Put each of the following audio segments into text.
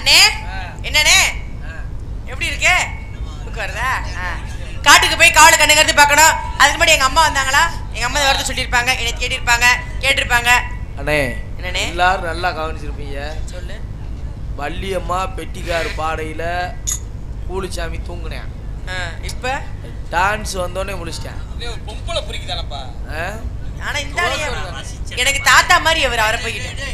அண்ணே என்னண்ணே எப்படி இருக்கு வருதா? காட்டுக்கு போய் காவலை கண்ணுங்கிறது பார்க்கணும். அதுக்கு முன்னாடி எங்க அம்மா வந்தாங்களா? எங்க அம்மா வரது சொல்லியிருப்பாங்க, என்னை கேட்டிருப்பாங்க. அண்ணே என்னண்ணே எல்லாரும் நல்லா கவனிச்சிருப்பீங்க. சொல்லு. வள்ளியம்மா பெட்டிக்கார் பாடையில கூலிச்சாமி தூங்குனேன். இப்ப டான்ஸ் வந்தோடனே முடிச்சிட்டேன். பொம்பளை புரிக்குதானப்பா? ஆனா இந்த எனக்கு தாத்தா மாதிரி அவர் அவரை போய்கிட்டு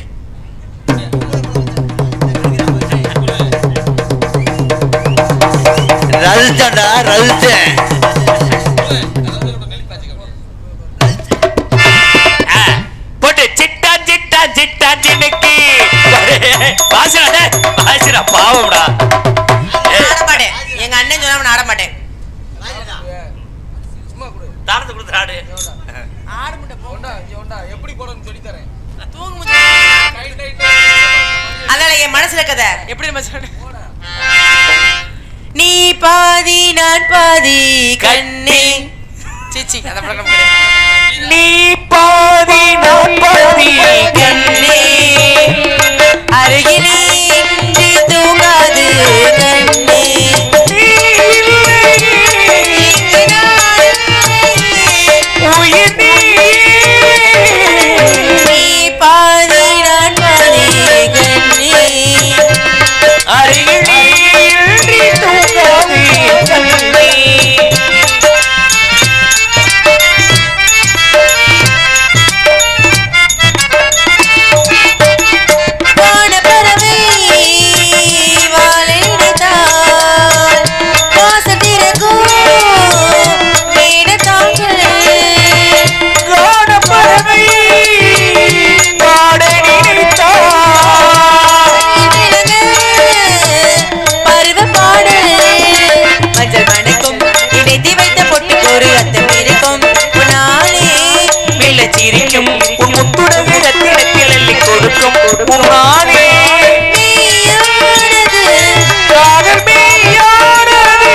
ரல்டா ரல்ட போட்டு சிட்டா சிட்டா சிட்டா சின்னக்கி பாசிரா பாவம்டா. ஆடமாட்டேன், எங்க அண்ணன் சொன்னா ஆட மாட்டேன். தாரத்தை கொடுத்து ஆடு. ஆடு முட்டை போண்டா எப்படி போடணும்னு சொல்லி தரேன். தூங்கு. அதனால என் மனசுல கதை எப்படி நம்ம சொல்ற, நீ பாதி நான் பாதி கண்ணே. சீச்சி அத படம் கிடையாது. நீ பாதி நான் பாதி கண்ணே அருகிலே இன்றி தூங்காது கண்ணே. நீ பாதி நான் பாதி கண்ணே அருகிலே இன்றி தூங்காது கண்ணே. சிரிக்கும் உன் முத்துடகு ரத்தினத்தில் அள்ளி கொடுக்கும் உன்னானே காதல் மேயானது.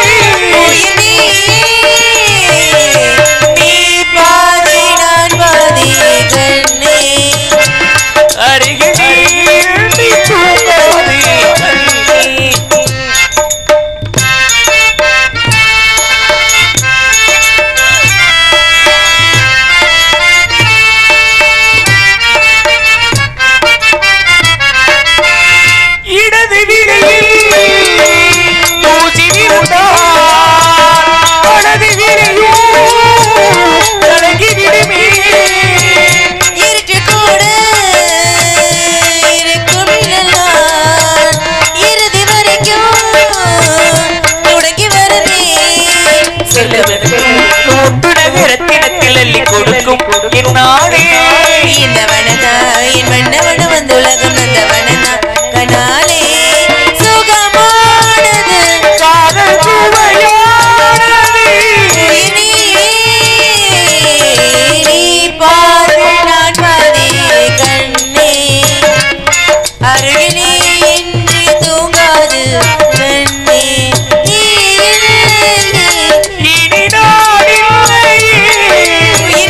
நீ பாதி நான் பாதி கண்ணே அருகிலே இன்றி தூங்காது கண்ணே. இடது விரையில் பூச்சி விழுந்தார், வலது விரையும் கலங்கி விடுமே. இருட்டு கூட இருக்கும் நிழலால் இறுதி வரைக்கும் தொடங்கி வருமே. செல்லுவது முத்துடகு ரத்தினத்தில் அள்ளி கொடுக்கும் என்னாலே. இந்த வனதா என் வண்ணவன வந்து உலகம் அந்த வனதா கனாலே சுகமானது காதல் சுவையானது. நீ பாதி நான் பாதி கண்ணே அருகிலே இன்றி தூங்காது கண்ணே. இனி நான் இல்லையே.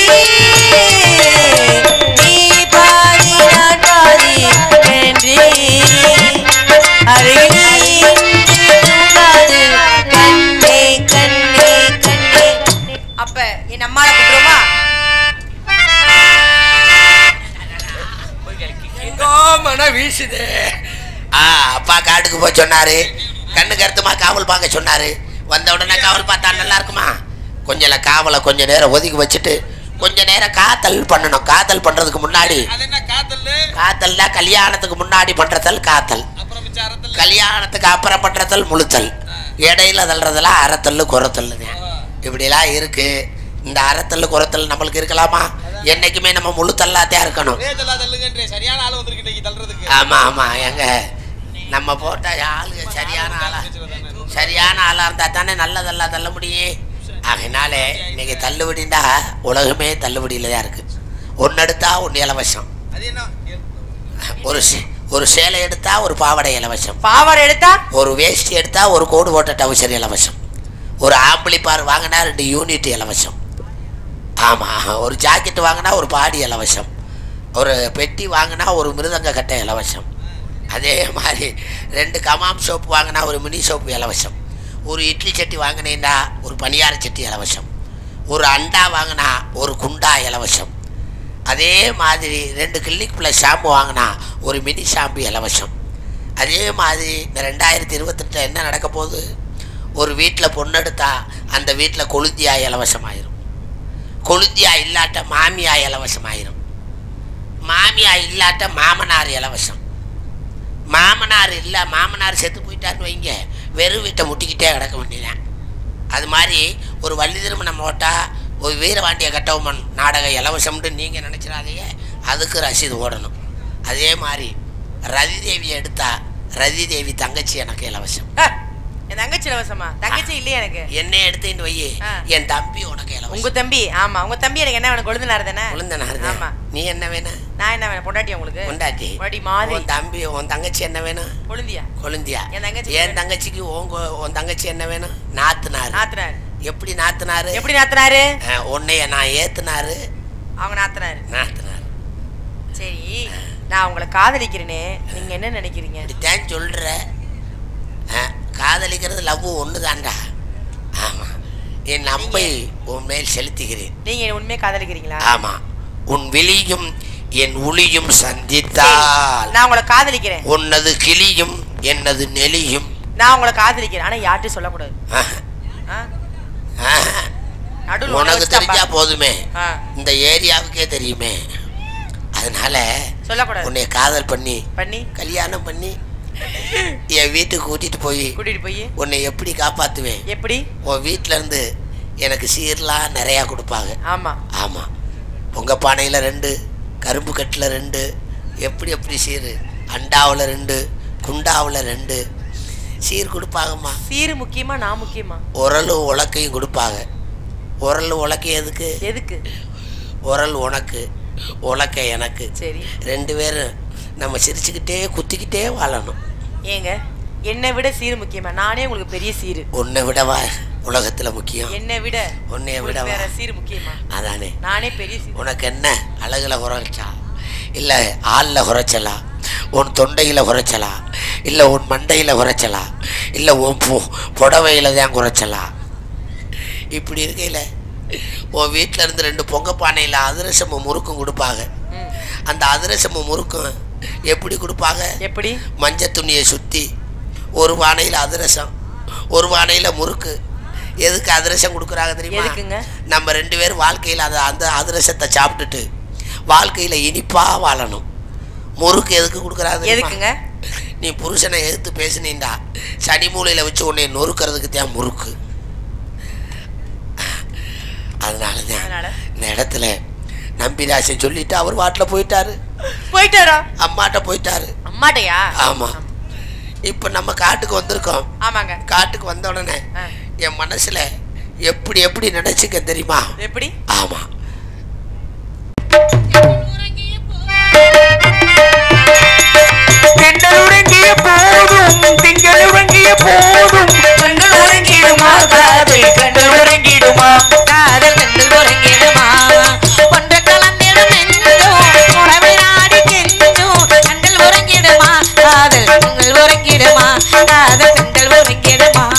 நீ பாதி நான் பாதி கண்ணே அருகிலே இன்றி தூங்காது கண்ணே கண்ணே கண்ணே. அப்ப என் அம்மாவை கூப்பிடுமா? மன வீசுது. அப்பா காட்டுக்கு போய் சொன்னாரு, கண்ணு கருத்துமா காவல் பார்க்க சொன்னாரு. வந்த உடனே காவல் பார்த்தா நல்லா இருக்குமா? கொஞ்சம் காவலை கொஞ்ச நேரம் ஒதுக்கி வச்சுட்டு கொஞ்ச நேரம் காத்தல் பண்ணணும். காத்தல் பண்றதுக்கு முன்னாடி காத்தல்னா கல்யாணத்துக்கு முன்னாடி பண்றதல் காத்தல், கல்யாணத்துக்கு அப்புறம் பண்றதல் முழுத்தல், இடையில தள்ளுறதெல்லாம் அறத்தல் குறத்தல். இப்படிலாம் இருக்கு. இந்த அறத்தல் குறத்தல் நம்மளுக்கு இருக்கலாமா? என்னைக்குமே நம்ம முழுத்தல்லாத்தையா இருக்கணும். ஆமா ஆமா, எங்க நம்ம போட்ட ஆளுங்க சரியான ஆளா இருந்தா தானே நல்லதெல்லாம் தள்ள முடியும். அதனாலே இன்னைக்கு தள்ளுபடிண்டா உலகமே தள்ளுபடியில தான் இருக்கு. ஒன்று எடுத்தா ஒன்று இலவசம். ஒரு சேலை எடுத்தா ஒரு பாவாடை இலவசம், பாவாடை எடுத்தா ஒரு வேஷ்டி எடுத்தா ஒரு கோடு போட்ட டவுசர் இலவசம், ஒரு ஆம்பிளிபார் வாங்கினா 2 யூனிட் இலவசம். ஆமாம், ஒரு ஜாக்கெட் வாங்கினா ஒரு பாடி இலவசம், ஒரு பெட்டி வாங்கினா ஒரு மிருதங்க கட்டை இலவசம். அதே மாதிரி 2 கமாம் சோப்பு வாங்கினா ஒரு மினி சோப்பு இலவசம். ஒரு இட்லி சட்டி வாங்கினேன்னா ஒரு பணியார சட்டி இலவசம். ஒரு அண்டா வாங்கினா ஒரு குண்டா இலவசம். அதே மாதிரி 2 கிளினிக் ப்ளஸ் ஷாம்பு வாங்கினா ஒரு மினி ஷாம்பு இலவசம். அதே மாதிரி இந்த 2028 என்ன நடக்க போகுது? ஒரு வீட்டில் பொண்ணு எடுத்தா அந்த வீட்டில் கொழுந்தியா இலவசமாயிரும். கொழுந்தியா இல்லாட்ட மாமியா இலவசமாயிரும். மாமியா இல்லாட்ட மாமனார் இலவசம். மாமனார் இல்லை, மாமனார் செத்து போயிட்டான்னு வைங்க, வெறும் வீட்டை முட்டிக்கிட்டே கிடக்க வேண்டியதான். அது மாதிரி ஒரு வள்ளி திருமணம் போட்டால் ஒரு வீரபாண்டிய கட்டபொம்மன் நாடகம் இலவசம்னு நீங்கள் நினச்சிடாதீங்க, அதுக்கு ரசீது ஓடணும். அதே மாதிரி ரதி தேவியை எடுத்தா ரதி தேவி தங்கச்சி எனக்கு இலவசம். என் தங்கச்சி இலவசமா? தங்கச்சி இல்லையே எனக்கு. என்ன எடுத்துட்டு வை, என் தம்பி உனக்கு இலவசம். உங்க தம்பி? ஆமா, உங்க தம்பி எனக்கு என்ன வேணும்? கொழுந்தனார் தானே? கொழுந்தனார். ஆமா. நீ என்ன வேணும்? நான் என்ன வேணும்? பொண்டாட்டி. உங்களுக்கு பொண்டாட்டி. பொண்டாட்டி மாதிரி. உன் தம்பி உன் தங்கச்சி என்ன வேணும்? கொழுந்தியா. கொழுந்தியா. என் தங்கச்சிக்கு உன் தங்கச்சி என்ன வேணும்? நாத்தனார். நாத்தனார். எப்படி நாத்தனாரு? எப்படி நாத்தனாரு? உன்னைய நான் ஏத்துனாரு, அவங்க நாத்தனாரு. நாத்தனார். சரி, நான் உங்களை காதலிக்கிறேனே, நீங்க என்ன நினைக்கிறீங்க? இப்படித்தான் சொல்ற. காதலிக்கிறது லவ் ஒன்று தான்டா. ஆமாம், என் அம்பை உன் மேல் செலுத்துகிறேன். நீங்க உண்மையை காதலிக்கிறீங்களா? ஆமாம். உன் விழியும் என் ஒளியும் சந்தித்தால் நான் உங்களை காதலிக்கிறேன். உன்னது கிளியும் என்னது நெலியும். நான் உங்களை காதலிக்கிறேன், ஆனா யார்ட்டும் சொல்லக்கூடாது. உனக்கு தெரிஞ்சா போதுமே, இந்த ஏரியாவுக்கே தெரியுமே. அதனால சொல்லக்கூடாது. உன்னை காதல் பண்ணி பண்ணி கல்யாணம் பண்ணி என் வீட்டுக்கு கூட்டிட்டு போய் உன்னை எப்படி காப்பாத்துவேன்? எப்படி? உன் வீட்டுல இருந்து எனக்கு சீர்லாம் நிறையா கொடுப்பாங்க. ஆமா ஆமா. பொங்க பானையில் 2, கரும்பு கட்டில் 2, எப்படி சீர், அண்டாவில் 2, குண்டாவில் 2 சீர் கொடுப்பாங்கம்மா. சீர் முக்கியமா நான் முக்கியமா? உரலும் உலக்கையும் கொடுப்பாங்க. உரல் உலக்கை எதுக்கு? எதுக்கு? உரல் உனக்கு, உலக்கை எனக்கு. சரி, 2 பேரும் நம்ம சிரிச்சுக்கிட்டே குத்திக்கிட்டே வாழணும். ஏங்க, என்னை விட சீர் முக்கியமா? நானே உங்களுக்கு பெரிய சீர். உன்னை விடவா உலகத்துல முக்கியம்? என்னை விட உன்னைய விட வேற சீர் முக்கியமா? அதானே. நானே பெரிய சீர். உனக்கு என்ன அழகுல குறைச்சா, இல்ல ஆள்ல குறைச்சலா, உன் தொண்டையில குறைச்சலா, இல்ல உன் மண்டையில குறைச்சலா, இல்ல உன் புடவையில தான் குறைச்சலா? இப்படி இருக்கையில உன் வீட்டுல இருந்து 2 பொங்க பானையில அதிரசமும் முறுக்கும் கொடுப்பாங்க. அந்த அதிரசமும் முறுக்கும் எப்படி கொடுப்பாங்க? எப்படி? மஞ்சள் துணியை சுத்தி ஒரு பானையில அதிரசம், ஒரு பானையில முறுக்கு. எதுக்கு அதிரசம் கொடுக்குறாங்க தெரியுமா? எதுக்குங்க? நம்ம 2 பேரும் வாழ்க்கையில அந்த அதிரசத்தை சாப்பிட்டுட்டு வாழ்க்கையில இனிப்பா வாழணும். முறுக்கு எதுக்கு கொடுக்குறாங்க? எதுக்குங்க? நீ புருஷனை எதிர்த்து பேசினீண்டா சனி மூலையில வச்சு உன்னை நொறுக்கிறதுக்கு தான் முறுக்கு. அதனாலதான் இந்த இடத்துல நம்பிராசன் சொல்லிட்டு அவர் வாட்டில் போயிட்டாரா? அம்மாட்ட போயிட்டாரு. அம்மாட்டையா? ஆமா. இப்ப நம்ம காட்டுக்கு வந்திருக்கோம். ஆமாங்க. காட்டுக்கு வந்த உடனே என் மனசுல எப்படி நினைச்சுக்க தெரியுமா? எப்படி? ஆமா. திங்கள் உறங்கிய போதும் திங்கள் உறங்கிய போதும் கண்கள் உறங்கிடுமா? காதல் கண்கள் உறங்கிடுமா? காதல் கண்கள் உறங்கிடுமா? ஒன்ற கலந்திடும் என்றும் உறவை நாடி கெஞ்சும் கண்கள் உறங்கிடுமா? காதல் கண்கள் உறங்கிடுமா? காதல் கண்கள் உறங்கிடுமா?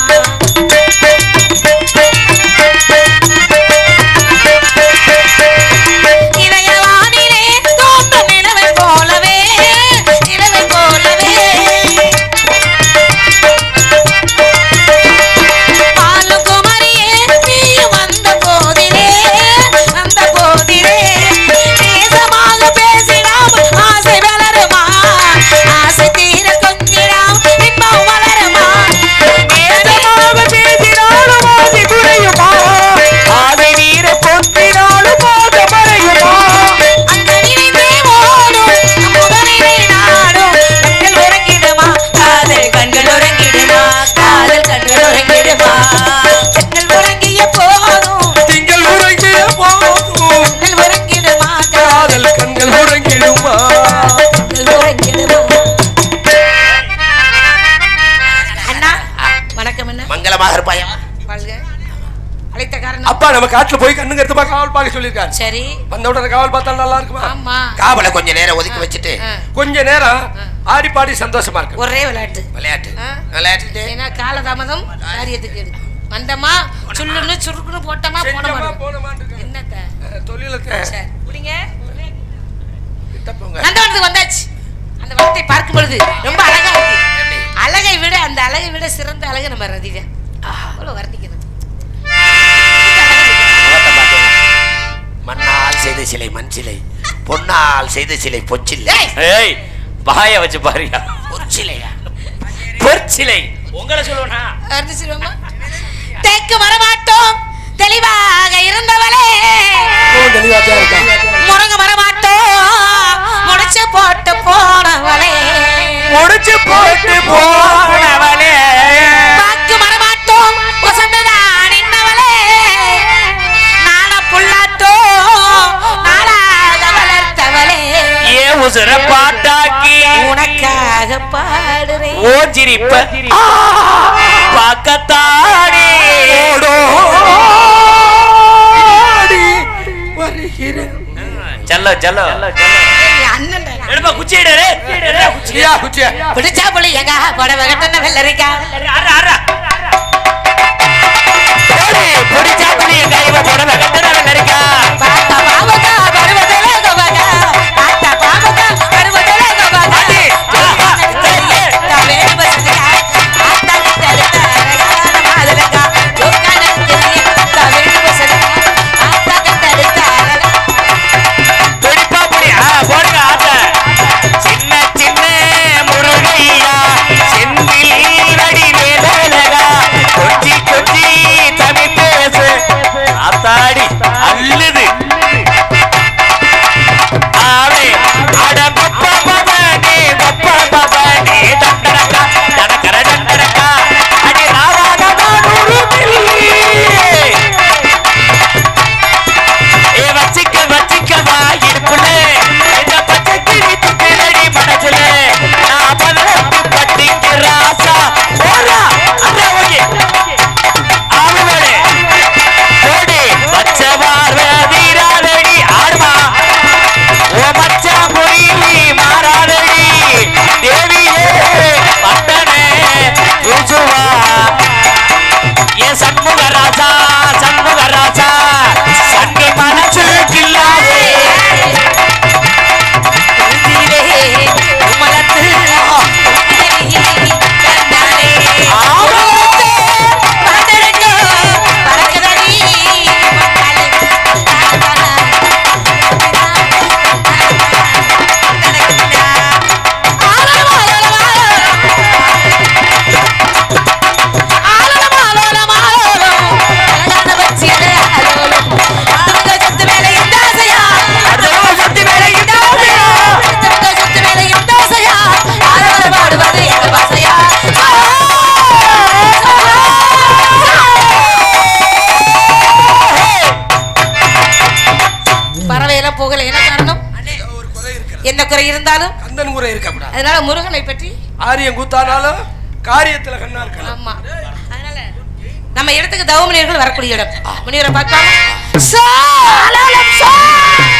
நம்ம காட்டுல போய் கண்ணுங்க எடுத்து காவல் பார்க்க சொல்லிருக்காரு. சரி. வந்த உடனே காவல் பார்த்தா நல்லா இருக்குமா? ஆமா. காவலை கொஞ்ச நேரம் ஒதுக்கி வச்சுட்டு கொஞ்ச நேரம் ஆடி பாடி சந்தோஷமா இருக்கு. ஒரே விளையாட்டு விளையாட்டு ஏன்னா காலதாமதம் காரியத்துக்கு எடு. வந்தமா சுள்ளுன்னு சுருக்குன்னு போட்டமா போன மாட்டோம். என்னத்த தொழிலுக்கு சரி புடிங்க. நந்தவனத்துக்கு வந்தாச்சு. அந்த வனத்தை பார்க்கும் பொழுது ரொம்ப அழகா இருக்கு. அழகை விட அந்த அழகை விட சிறந்த அழகு நம்ம ரதிதா. அவ்வளவு வர்ணிக்கிறது. மண்ணால் செய்த சிலை மண் சிலை, பொன்னால் செய்த சிலை பொச்சில்லை. ஏய் வாய வச்சு பாருயா. பொற்சிலையா? பொற்சிலை உங்களை சொல்லுவனா? அர்த்தசிவமா தேக்கு வரமாட்டோம் தெளிவாக இருந்தவளே. தெளிவாக இருக்கா? முருங்க வரமாட்டோம் முடிச்சு போட்டு போனவளே. முடிச்சு போட்டு போனவளே. பாக்கு வரமாட்டோம் வசந்ததான் இன்னவளே. நான புல்லாட்டோ நாளாக வளர்த்தவளே. ஏ உசுர பாட்டாக்கி உனக்காக பாடுறேன். ஓ சிரிப்ப பாக்கத்தாடி செல்ல செல்ல அண்ணன் எடுப்பா குச்சியிடு. குச்சியா குச்சியா பிடிச்சா புள்ளி எங்க புடவை கட்டண வெள்ளரிக்கா. பிடிச்சா புள்ளி எங்க இவ புடவை கட்டண வெள்ளரிக்கா. பாத்தா பாவக்கா பருவதல கோவக்கா. பாத்தா பாவக்கா பருவதல கோவக்கா. தாவே பசக்கா ஆத்தா கிட்டலக்கா மாதலக்கா. ஜோக்கான தெரிய தாவே பசக்கா ஆத்தா கிட்டலக்கா. பிடிப்பா புள்ளி போடுங்க ஆத்த. சின்ன சின்ன முருகையா செந்தில் வடி வேலழகா. கொச்சி கொச்சி தமிழ் பேசு ஆத்தாடி அல்லது ஆவே அட பப்பா பவனே பப்பா பவனே தண்டரக்கா தனக்கர தண்டரக்கா அடி ராவாக வானூரு மில்லி. ஏ வச்சிக்க இடுப்புல இந்த பச்சை கிளி துக்கிலடி மனசுல நான் பலத்து பட்டிக்கு ராசா போடா அட ஓகே ஆவுகளே ஓடி பச்ச பார்வதிராதடி ஆடுமா. ஓ மச்சா பொறிலி மாறாதடி தேவியே பட்டனே ருஜுவா. ஏ சண்முக ராசா சண்டி மனசு கில்லாதே. பறவையெல்லாம் போகல. என்ன காரணம்? என்ன குறை இருந்தாலும் கந்தன் குறை இருக்கக்கூடாது. அதனால முருகனை பற்றி ஆரியம் கூத்தானாலும் காரியத்துல கண்ணா இருக்கலாம். ஆமா. அதனால நம்ம இடத்துக்கு தவ முனிவர்கள் வரக்கூடிய இடம். முனிவரை பார்க்கலாம்.